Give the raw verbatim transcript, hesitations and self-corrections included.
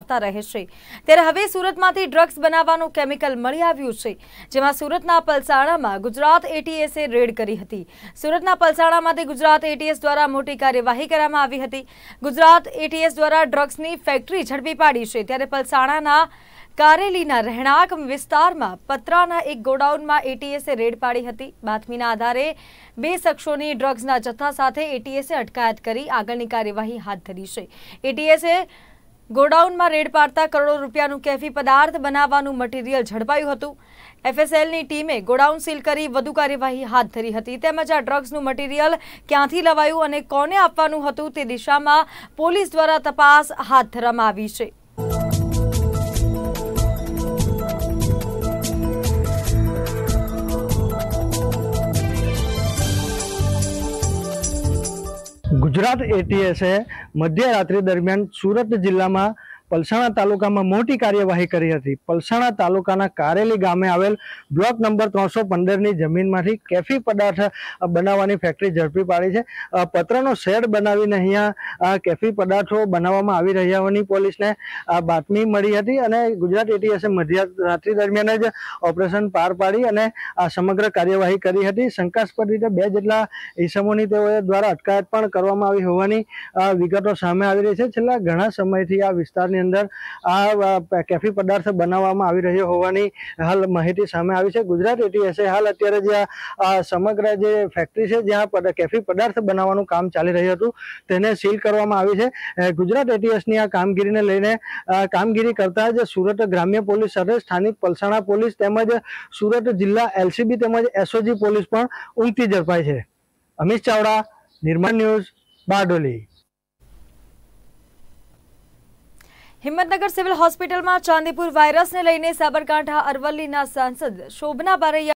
આપતા રહે છે। ત્યારે હવે સુરતમાંથી ડ્રગ્સ બનાવવાનું કેમિકલ મળી આવ્યું છે, જેમાં સુરતના પલસાણામાં ગુજરાત એટીએસે રેડ કરી હતી। સુરતના પલસાણામાંથી ગુજરાત એટીએસ દ્વારા મોટી કાર્યવાહી કરવામાં આવી હતી। ગુજરાત એટીએસ દ્વારા ડ્રગ્સની ફેક્ટરી ઝડપી પાડી છે। ત્યારે પલસાણાના કારેલીના રહેણાંક વિસ્તારમાં પતરાના એક ગોડાઉનમાં એટીએસે રેડ પાડી હતી। બાતમીના આધારે બે શખ્સોની ડ્રગ્સના જથ્થા સાથે એટીએસે અટકાયત કરી આગળની કાર્યવાહી હાથ ધરી છે। એટીએસે ગોડાઉનમાં રેડ પાડતા કરોડો રૂપિયાનું કેફી પદાર્થ બનાવવાનું મટીરિયલ ઝડપાયું હતું। એફએસએલની ટીમે ગોડાઉન સીલ કરી વધુ કાર્યવાહી હાથ ધરી હતી। તેમજ આ ડ્રગ્સનું મટીરિયલ ક્યાંથી લવાયું અને કોને આપવાનું હતું તે દિશામાં પોલીસ દ્વારા તપાસ હાથ ધરવામાં આવી છે। गुजरात एटीएसे मध्यरात्रि दरमियान सूरत जिल्ला में पलसाणा तालुका में मोटी कार्यवाही करी हती। पलसाणा तालुकाना कारेली गामे आवेल ब्लॉक नंबर त्रणसो पंदर नी जमीन मांथी केफी पदार्थ बनाववानी फैक्टरी झड़पी पाड़ी छे। पत्रनो शेड बनावीने अहींया केफी पदार्थो बनाववामां आवी रह्या होवानी पोलीसने बातमी मळी हती अने गुजरात एटीएसे मध्यरात्रि दरमियान ज ऑपरेशन पार पाड़ी अने आ समग्र कार्यवाही करी हती। शंकास्पद रीते बे जेटला ईसमोनी तेओ द्वारा अटकायत पण करवामां आवी होवानी विगतो सामे आवी रही छे। छेल्ला घणा समयथी आ विस्तारनी अंदर आ केफी पदार्थ बनाववामां आवी रह्यो होवानी हाल माहिती सामे आवी छे। गुजरात एटीएसे हाल अत्यारे जे आ समग्र जे फैक्टरी छे ज्यां केफी पदार्थ बनाववानुं काम चाली रह्युं हतुं तेने सील करवामां आवी छे। गुजरात एटीएसनी आ कामगीरीने लईने कामगीरी करता ज सूरत ग्राम्य पोलीस साथे स्थानिक पलसाणा पोलीस तेमज सूरत जिल्ला एलसीबी तेमज एसओजी पोलीस पण ઊંઘતી ઝડપાઈ છે। Amit Chavda, Nirman news, Bardoli. Himmatnagar civil hospital में चांदीपुर वायरस ने लईने साबरकांठा अरवल्लीना सांसद शोभना बारैया